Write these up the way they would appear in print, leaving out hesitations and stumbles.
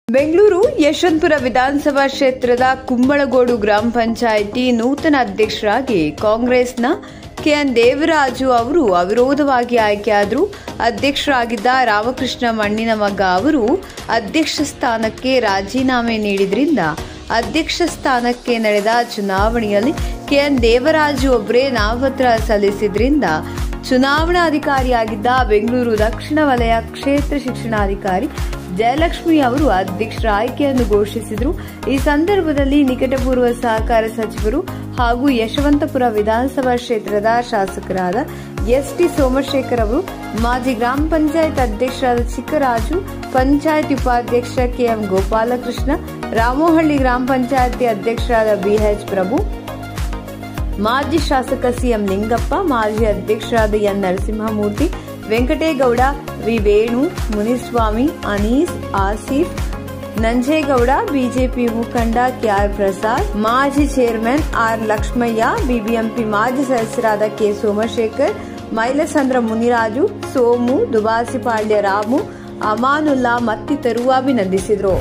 ಬೆಂಗಳೂರು ಯಶವಂತಪುರ ವಿಧಾನಸಭಾ ಕ್ಷೇತ್ರದ ಕುಂಬಳಗೋಡು ಗ್ರಾಮ ಪಂಚಾಯಿತಿ ನೂತನ ಅಧ್ಯಕ್ಷರಾಗಿ ಕಾಂಗ್ರೆಸ್ನ ಕೆಎನ್ ದೇವರಾಜು ಅವರು ಅವಿರೋಧವಾಗಿ ಆಯ್ಕೆಯಾದರು. ಅಧ್ಯಕ್ಷರಾಗಿದ್ದ ರಾಮಕೃಷ್ಣ ಮಣ್ಣಿನಮಗ್ಗ ಅವರು ಅಧ್ಯಕ್ಷ ಸ್ಥಾನಕ್ಕೆ ರಾಜೀನಾಮೆ ನೀಡಿದ್ರಿಂದ ಅಧ್ಯಕ್ಷ ಸ್ಥಾನಕ್ಕೆ ನಡೆದ ಚುನಾವಣೆಯಲ್ಲಿ ಕೆಎನ್ ದೇವರಾಜು ಒಬ್ಬರೇ ನಾಮಪತ್ರ ಸಲ್ಲಿಸಿದ್ರಿಂದ ಚುನಾವಣಾಧಿಕಾರಿಯಾಗಿದ್ದ ಬೆಂಗಳೂರು ದಕ್ಷಿಣ ವಲಯ ಕ್ಷೇತ್ರ ಶಿಕ್ಷಣಾಧಿಕಾರಿ ಜಯಲಕ್ಷ್ಮಿ ಅವರು ಅಧ್ಯಕ್ಷರ ಆಯ್ಕೆಯನ್ನು ಘೋಷಿಸಿದರು. ಈ ಸಂದರ್ಭದಲ್ಲಿ ನಿಕಟಪೂರ್ವ ಸಹಕಾರ ಸಚಿವರು ಹಾಗೂ ಯಶವಂತಪುರ ವಿಧಾನಸಭಾ ಕ್ಷೇತ್ರದ ಶಾಸಕರಾದ ಎಸ್ಟಿ ಸೋಮಶೇಖರ್ ಅವರು, ಮಾಜಿ ಗ್ರಾಮ ಪಂಚಾಯತ್ ಅಧ್ಯಕ್ಷರಾದ ಚಿಕ್ಕರಾಜು, ಪಂಚಾಯತ್ ಉಪಾಧ್ಯಕ್ಷ ಕೆಎಂ ಗೋಪಾಲಕೃಷ್ಣ, ರಾಮೋಹಳ್ಳಿ ಗ್ರಾಮ ಪಂಚಾಯತಿ ಅಧ್ಯಕ್ಷರಾದ ಬಿಎಚ್ ಪ್ರಭು, ಮಾಜಿ ಶಾಸಕ ಸಿಎಂ ನಿಂಗಪ್ಪ, ಮಾಜಿ ಅಧ್ಯಕ್ಷರಾದ N Narasimhamurthy, Venkategowda, V Venu, Muniswamy, Anees, Asif, Nanjegowda, BJP ಮುಖಂಡ ಕೆಆರ್ ಪ್ರಸಾದ್, ಮಾಜಿ ಚೇರ್ಮನ್ ಆರ್ ಲಕ್ಷ್ಮಯ್ಯ, ಬಿಬಿಎಂಪಿ ಮಾಜಿ ಸದಸ್ಯರಾದ ಕೆ ಸೋಮಶೇಖರ್, ಮೈಲಸಂದ್ರ ಮುನಿರಾಜು, ಸೋಮು, ದುಬಾಸಿಪಾಳ್ಯ ರಾಮು, ಅಮಾನುಲ್ಲಾ ಮತ್ತಿತರರು ಅಭಿನಂದಿಸಿದರು.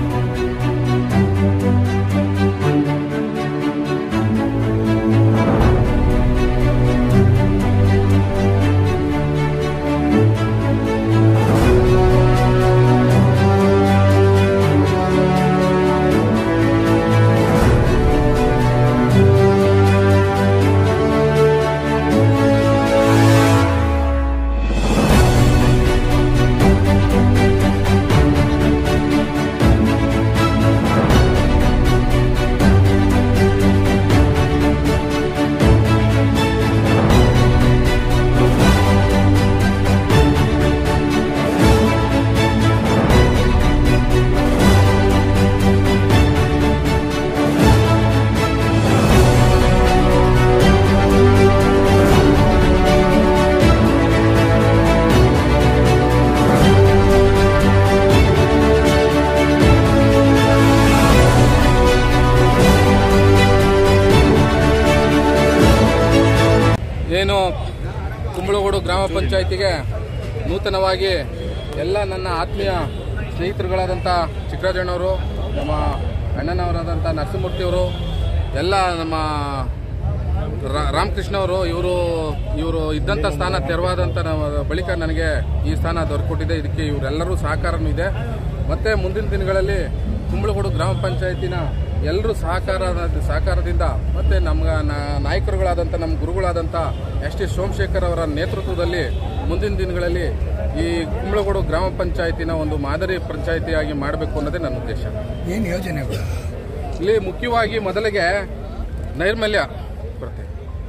ಏನು ಕುಂಬಳಗೋಡು ಗ್ರಾಮ ಪಂಚಾಯಿತಿಗೆ ನೂತನವಾಗಿ ಎಲ್ಲ ನನ್ನ ಆತ್ಮೀಯ ಸ್ನೇಹಿತರುಗಳಾದಂಥ ಚಿಕ್ಕರಾಜಣ್ಣವರು, ನಮ್ಮ ಅಣ್ಣನವರಾದಂಥ ನರಸಿಂಹಮೂರ್ತಿಯವರು, ಎಲ್ಲ ನಮ್ಮ ರಾಮಕೃಷ್ಣ ಅವರು, ಇವರು ಇದ್ದಂಥ ಸ್ಥಾನ ತೆರವಾದಂಥ ಬಳಿಕ ನನಗೆ ಈ ಸ್ಥಾನ ದೊರಕೊಟ್ಟಿದೆ. ಇದಕ್ಕೆ ಇವರೆಲ್ಲರೂ ಸಹಕಾರನೂ ಇದೆ. ಮತ್ತು ಮುಂದಿನ ದಿನಗಳಲ್ಲಿ ಕುಂಬಳಗೋಡು ಗ್ರಾಮ ಪಂಚಾಯಿತಿನ ಎಲ್ಲರೂ ಸಹಕಾರದಿಂದ ಮತ್ತು ನಮ್ಮ ನಾಯಕರುಗಳಾದಂಥ ನಮ್ಮ ಗುರುಗಳಾದಂಥ ಎಸ್ಟಿ ಸೋಮಶೇಖರ್ ಅವರ ನೇತೃತ್ವದಲ್ಲಿ ಮುಂದಿನ ದಿನಗಳಲ್ಲಿ ಈ ಕುಂಬಳಗೋಡು ಗ್ರಾಮ ಪಂಚಾಯಿತಿನ ಒಂದು ಮಾದರಿ ಪಂಚಾಯಿತಿಯಾಗಿ ಮಾಡಬೇಕು ಅನ್ನೋದೇ ನನ್ನ ಉದ್ದೇಶ. ಏನು ಯೋಜನೆಗಳು? ಇಲ್ಲಿ ಮುಖ್ಯವಾಗಿ ಮೊದಲಿಗೆ ನೈರ್ಮಲ್ಯ ಬರುತ್ತೆ.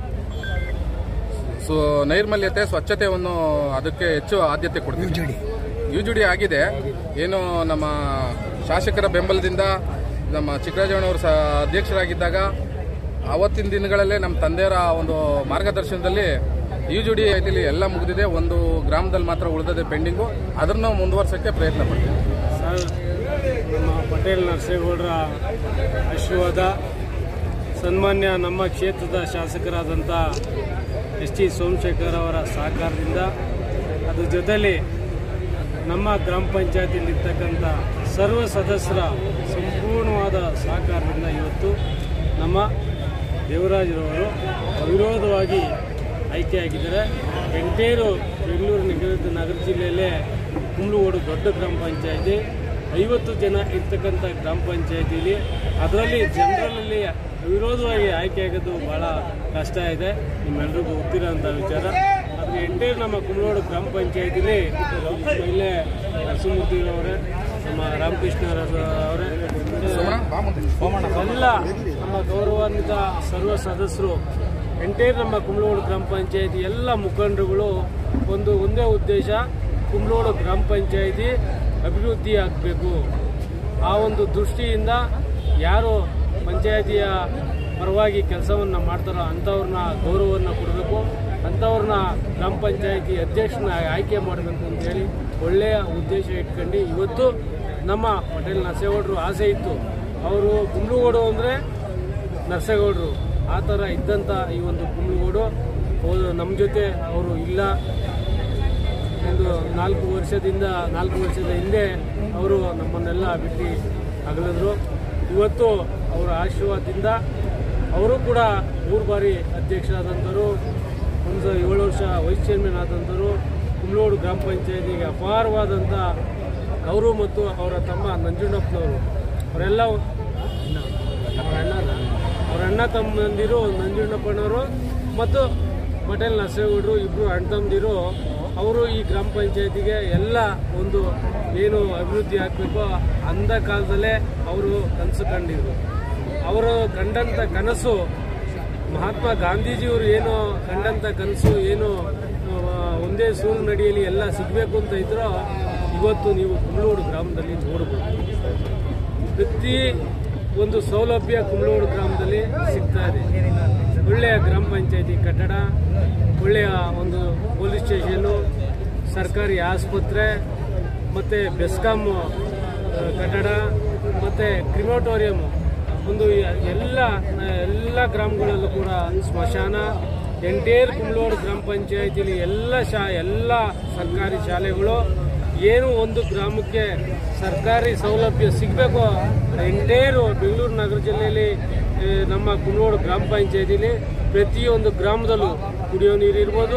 ನೈರ್ಮಲ್ಯತೆ, ಸ್ವಚ್ಛತೆಯನ್ನು ಅದಕ್ಕೆ ಹೆಚ್ಚು ಆದ್ಯತೆ ಕೊಡ್ತೀವಿ. ಯುಜುಡಿ ಆಗಿದೆ. ಏನು ನಮ್ಮ ಶಾಸಕರ ಬೆಂಬಲದಿಂದ ನಮ್ಮ ಚಿಕ್ಕರಾಜಣ್ಣವರು ಅಧ್ಯಕ್ಷರಾಗಿದ್ದಾಗ ಆವತ್ತಿನ ದಿನಗಳಲ್ಲೇ ನಮ್ಮ ತಂದೆಯರ ಒಂದು ಮಾರ್ಗದರ್ಶನದಲ್ಲಿ ಯುಜುಡಿ ಐತಿಲಿ ಎಲ್ಲ ಮುಗಿದಿದೆ. ಒಂದು ಗ್ರಾಮದಲ್ಲಿ ಮಾತ್ರ ಉಳಿದಿದೆ ಪೆಂಡಿಂಗು. ಅದನ್ನು ಮುಂದುವರ್ಸೋಕ್ಕೆ ಪ್ರಯತ್ನ ಪಡ್ತೀವಿ. ಸರ್, ನಮ್ಮ ಪಟೇಲ್ ನರಸೇಗೌಡರ ಆಶೀರ್ವಾದ, ಸನ್ಮಾನ್ಯ ನಮ್ಮ ಕ್ಷೇತ್ರದ ಶಾಸಕರಾದಂಥ ಎಸ್ಟಿ ಸೋಮಶೇಖರ್ ಅವರ ಸಹಕಾರದಿಂದ, ಅದ್ರ ಜೊತೆಯಲ್ಲಿ ನಮ್ಮ ಗ್ರಾಮ ಪಂಚಾಯತಿಯಲ್ಲಿರ್ತಕ್ಕಂಥ ಸರ್ವ ಸದಸ್ಯರ ಸಂಪೂರ್ಣವಾದ ಸಹಕಾರದಿಂದ ಇವತ್ತು ನಮ್ಮ ದೇವರಾಜರವರು ಅವಿರೋಧವಾಗಿ ಆಯ್ಕೆಯಾಗಿದ್ದಾರೆ. ಎಂಟೇರು ಬೆಂಗಳೂರು ನಗರ ಜಿಲ್ಲೆಯಲ್ಲೇ ಕುಂಬಳಗೋಡು ದೊಡ್ಡ ಗ್ರಾಮ ಪಂಚಾಯತಿ, 50 ಜನ ಇರ್ತಕ್ಕಂಥ ಗ್ರಾಮ ಪಂಚಾಯತಿಯಲ್ಲಿ ಅದರಲ್ಲಿ ಜನರಲಲ್ಲಿ ಅವಿರೋಧವಾಗಿ ಆಯ್ಕೆಯಾಗೋದು ಭಾಳ ಕಷ್ಟ ಇದೆ. ನಿಮ್ಮೆಲ್ಲರಿಗೂ ಗೊತ್ತಿರೋಂಥ ವಿಚಾರ. ಆದರೆ ಎಂಟೇರು ನಮ್ಮ ಕುಂಬಳಗೋಡು ಗ್ರಾಮ ಪಂಚಾಯತಿಲಿ ಇಲ್ಲೇ ನರಸಿಂಹಮೂರ್ತಿಯವರೇ, ನಮ್ಮ ರಾಮಕೃಷ್ಣ ಅವರೇ, ಎಲ್ಲ ನಮ್ಮ ಗೌರವಾನ್ವಿತ ಸರ್ವ ಸದಸ್ಯರು, ಎಂಟೇರು ನಮ್ಮ ಕುಂಬಳಗೋಡು ಗ್ರಾಮ ಪಂಚಾಯತಿ ಎಲ್ಲ ಮುಖಂಡರುಗಳು ಒಂದೇ ಉದ್ದೇಶ, ಕುಂಬಳಗೋಡು ಗ್ರಾಮ ಪಂಚಾಯತಿ ಅಭಿವೃದ್ಧಿ ಆಗಬೇಕು. ಆ ಒಂದು ದೃಷ್ಟಿಯಿಂದ ಯಾರು ಪಂಚಾಯತಿಯ ಪರವಾಗಿ ಕೆಲಸವನ್ನು ಮಾಡ್ತಾರೋ ಅಂಥವ್ರನ್ನ ಗೌರವವನ್ನು ಕೊಡಬೇಕು, ಅಂಥವ್ರನ್ನ ಗ್ರಾಮ ಪಂಚಾಯತಿ ಅಧ್ಯಕ್ಷನ ಆಯ್ಕೆ ಮಾಡಬೇಕು ಅಂತೇಳಿ ಒಳ್ಳೆಯ ಉದ್ದೇಶ ಇಟ್ಕೊಂಡು ಇವತ್ತು ನಮ್ಮ ಪಟೇಲ್ ನರಸೇಗೌಡರು ಆಸೆ ಇತ್ತು. ಅವರು ಕುಂಬಳಗೋಡು ಅಂದರೆ ನರಸೇಗೌಡರು, ಆ ಥರ ಇದ್ದಂಥ ಈ ಒಂದು ಕುಂಬಳಗೋಡು ನಮ್ಮ ಜೊತೆ ಅವರು ಇಲ್ಲ. ಒಂದು 4 ವರ್ಷದ ಹಿಂದೆ ಅವರು ನಮ್ಮನ್ನೆಲ್ಲ ಬಿಟ್ಟು ಅಗಲಿದ್ರು. ಇವತ್ತು ಅವರ ಆಶೀರ್ವಾದದಿಂದ ಅವರು ಕೂಡ 3 ಬಾರಿ ಅಧ್ಯಕ್ಷರಾದಂಥವರು, ಒಂದು 7 ವರ್ಷ ವೈಸ್ ಚೇರ್ಮನ್ ಆದಂಥವರು. ಕುಂಬ್ಳೋಡು ಗ್ರಾಮ ಪಂಚಾಯತಿಗೆ ಅಪಾರವಾದಂಥ ಅವರು ಮತ್ತು ಅವರ ತಮ್ಮ ನಂಜುಂಡಪ್ಪನವರು ಅವರೆಲ್ಲ ಅವರ ಅಣ್ಣ ತಮ್ಮಂದಿರು ನಂಜುಂಡಪ್ಪನವರು ಮತ್ತು ಪಟೇಲ್ ನರಸೇಗೌಡರು ಇಬ್ಬರು ಅಣ್ಣ ತಮ್ಮಂದಿರು ಅವರು ಈ ಗ್ರಾಮ ಪಂಚಾಯತಿಗೆ ಎಲ್ಲ ಒಂದು ಏನು ಅಭಿವೃದ್ಧಿ ಆಗಬೇಕೋ ಅಂದ ಕಾಲದಲ್ಲೇ ಅವರು ಕನಸು ಕಂಡಿದ್ರು. ಅವರು ಕಂಡಂಥ ಕನಸು ಮಹಾತ್ಮ ಗಾಂಧೀಜಿಯವರು ಏನು ಕಂಡಂಥ ಕನಸು ಏನು ಒಂದೇ ಸೂರು ನಡಿಯಲ್ಲಿ ಎಲ್ಲ ಸಿಗಬೇಕು ಅಂತ ಇದ್ರೋ ಇವತ್ತು ನೀವು ಕುಂಬ್ಳೋಡು ಗ್ರಾಮದಲ್ಲಿ ನೋಡ್ಬೋದು. ಪ್ರತಿ ಒಂದು ಸೌಲಭ್ಯ ಕುಂಬ್ಳೋಡು ಗ್ರಾಮದಲ್ಲಿ ಸಿಗ್ತಾ ಇದೆ. ಒಳ್ಳೆಯ ಗ್ರಾಮ ಪಂಚಾಯತಿ ಕಟ್ಟಡ, ಒಳ್ಳೆಯ ಒಂದು ಪೊಲೀಸ್ ಸ್ಟೇಷನ್ನು, ಸರ್ಕಾರಿ ಆಸ್ಪತ್ರೆ, ಮತ್ತು ಬೆಸ್ಕಾಂ ಕಟ್ಟಡ, ಮತ್ತು ಕ್ರಿಮೋಟೋರಿಯಂ, ಒಂದು ಎಲ್ಲ ಗ್ರಾಮಗಳಲ್ಲೂ ಕೂಡ ಸ್ಮಶಾನ, ಎಂಟೇರ್ ಕುಂಬ್ಳೋಡು ಗ್ರಾಮ ಪಂಚಾಯತಿಲಿ ಎಲ್ಲ ಸರ್ಕಾರಿ ಶಾಲೆಗಳು, ಏನು ಒಂದು ಗ್ರಾಮಕ್ಕೆ ಸರ್ಕಾರಿ ಸೌಲಭ್ಯ ಸಿಗಬೇಕು ಎಂಟೇರು ಬೆಂಗಳೂರು ನಗರ ಜಿಲ್ಲೆಯಲ್ಲಿ ನಮ್ಮ ಕುಂಬ್ಳೋಡು ಗ್ರಾಮ ಪಂಚಾಯತಿಲಿ ಪ್ರತಿಯೊಂದು ಗ್ರಾಮದಲ್ಲೂ ಕುಡಿಯೋ ನೀರು ಇರ್ಬೋದು,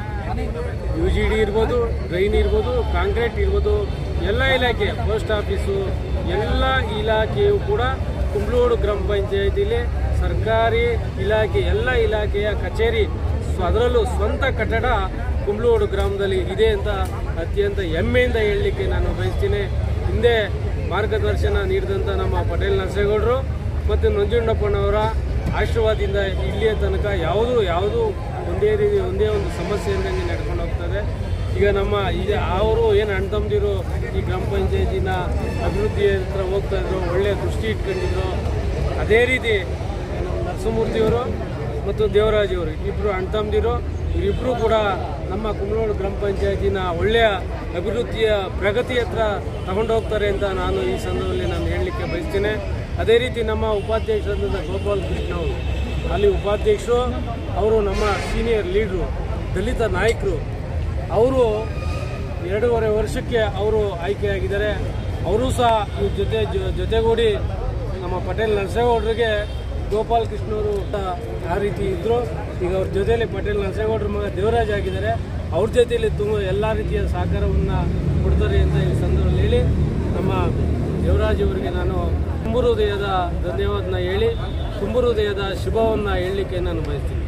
UGD ಇರ್ಬೋದು, ಡ್ರೈನ್ ಇರ್ಬೋದು, ಕಾಂಕ್ರೀಟ್ ಇರ್ಬೋದು, ಎಲ್ಲ ಇಲಾಖೆ, ಪೋಸ್ಟ್ ಆಫೀಸು, ಎಲ್ಲ ಇಲಾಖೆಯು ಕೂಡ ಕುಂಬ್ಳೋಡು ಗ್ರಾಮ ಪಂಚಾಯತಿಲಿ ಸರ್ಕಾರಿ ಇಲಾಖೆ ಎಲ್ಲ ಇಲಾಖೆಯ ಕಚೇರಿ, ಅದರಲ್ಲೂ ಸ್ವಂತ ಕಟ್ಟಡ ಕುಂಬ್ಳೋಡು ಗ್ರಾಮದಲ್ಲಿ ಇದೆ ಅಂತ ಅತ್ಯಂತ ಹೆಮ್ಮೆಯಿಂದ ಹೇಳಲಿಕ್ಕೆ ನಾನು ಬಯಸ್ತೀನಿ. ಹಿಂದೆ ಮಾರ್ಗದರ್ಶನ ನೀಡಿದಂಥ ನಮ್ಮ ಪಟೇಲ್ ನರಸೇಗೌಡರು ಮತ್ತು ನಂಜುಂಡಪ್ಪನವರ ಆಶೀರ್ವಾದದಿಂದ ಇಲ್ಲಿಯ ತನಕ ಯಾವುದೂ ಒಂದೇ ಒಂದು ಸಮಸ್ಯೆ ಇದ್ದಂಗೆ ನಡ್ಕೊಂಡು ಹೋಗ್ತದೆ. ಈಗ ಅವರು ಏನು ಅಣ್ಣ ತಮ್ಮದಿರು ಈ ಗ್ರಾಮ ಪಂಚಾಯತಿನ ಅಭಿವೃದ್ಧಿ ಹತ್ರ ಹೋಗ್ತಾ ಇದ್ರು, ಒಳ್ಳೆಯ ದೃಷ್ಟಿ ಇಟ್ಕೊಂಡಿದ್ರು. ಅದೇ ರೀತಿ ನರಸಿಂಹಮೂರ್ತಿಯವರು ಮತ್ತು ದೇವರಾಜಿಯವರು ಇಬ್ಬರು ಅಣ್ಣ ತಮ್ಮದಿರು, ಇವರಿಬ್ಬರು ಕೂಡ ನಮ್ಮ ಕುಂಬ್ಳೋಡು ಗ್ರಾಮ ಪಂಚಾಯತಿನ ಒಳ್ಳೆಯ ಅಭಿವೃದ್ಧಿಯ ಪ್ರಗತಿ ಹತ್ರ ತಗೊಂಡು ಹೋಗ್ತಾರೆ ಅಂತ ನಾನು ಈ ಸಂದರ್ಭದಲ್ಲಿ ಹೇಳಲಿಕ್ಕೆ ಬಯಸ್ತೇನೆ. ಅದೇ ರೀತಿ ನಮ್ಮ ಉಪಾಧ್ಯಕ್ಷರಾದಂಥ ಗೋಪಾಲ್ ಕೃಷ್ಣ ಅವರು ಅಲ್ಲಿ ಉಪಾಧ್ಯಕ್ಷರು, ಅವರು ನಮ್ಮ ಸೀನಿಯರ್ ಲೀಡ್ರು, ದಲಿತ ನಾಯಕರು. ಅವರು 2.5 ವರ್ಷಕ್ಕೆ ಅವರು ಆಯ್ಕೆಯಾಗಿದ್ದಾರೆ. ಅವರು ಸಹ ಜೊತೆಗೂಡಿ ನಮ್ಮ ಪಟೇಲ್ ನರಸೇಗೌಡರಿಗೆ ಗೋಪಾಲ್ ಕೃಷ್ಣವರು ಆ ರೀತಿ ಇದ್ದರು. ಈಗ ಅವ್ರ ಜೊತೆಯಲ್ಲಿ ಪಟೇಲ್ ನರಸೇಗೌಡರ ಮಗ ದೇವರಾಜ್ ಆಗಿದ್ದಾರೆ. ಅವ್ರ ಜೊತೆಯಲ್ಲಿ ಎಲ್ಲ ರೀತಿಯ ಸಹಕಾರವನ್ನು ಕೊಡ್ತಾರೆ ಅಂತ ಈ ಸಂದರ್ಭದಲ್ಲಿ ಹೇಳಿ ನಮ್ಮ ದೇವರಾಜ್ ಅವರಿಗೆ ನಾನು ತುಂಬ ಹೃದಯದ ಧನ್ಯವಾದನ ಹೇಳಿ ತುಂಬ ಹೃದಯದ ಶುಭವನ್ನು ಹೇಳಲಿಕ್ಕೆ ನಾನು ಬಯಸ್ತೀನಿ.